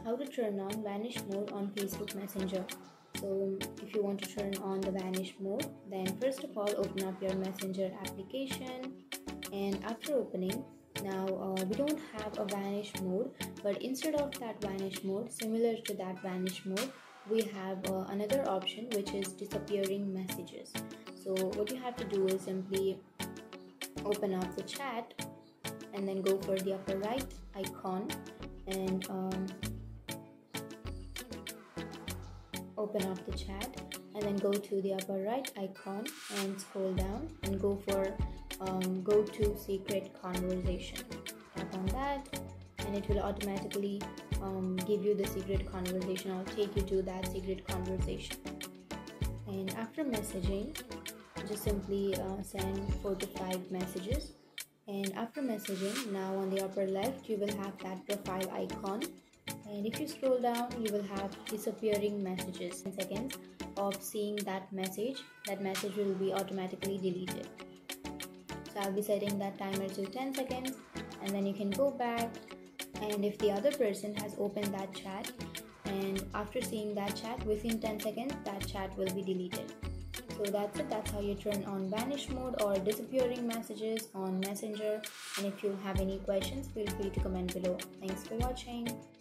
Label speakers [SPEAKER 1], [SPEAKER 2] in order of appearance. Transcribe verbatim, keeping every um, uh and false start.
[SPEAKER 1] how to turn on Vanish mode on Facebook Messenger. So if you want to turn on the Vanish mode, then first of all open up your Messenger application, and after opening, now uh, we don't have a Vanish mode, but instead of that Vanish mode, similar to that Vanish mode, we have uh, another option, which is disappearing messages. So what you have to do is simply open up the chat and then go for the upper right icon, and um, open up the chat and then go to the upper right icon and scroll down and go for um, go to secret conversation. Tap on that and it will automatically um, give you the secret conversation or take you to that secret conversation. And after messaging, just simply uh, send four to five messages. And after messaging, now on the upper left you will have that profile icon, and if you scroll down you will have disappearing messages. ten seconds of seeing that message, that message will be automatically deleted. So I'll be setting that timer to ten seconds, and then you can go back, and if the other person has opened that chat, and after seeing that chat within ten seconds, that chat will be deleted. So that's it. That's how you turn on Vanish mode or disappearing messages on Messenger. And if you have any questions, feel free to comment below. Thanks for watching.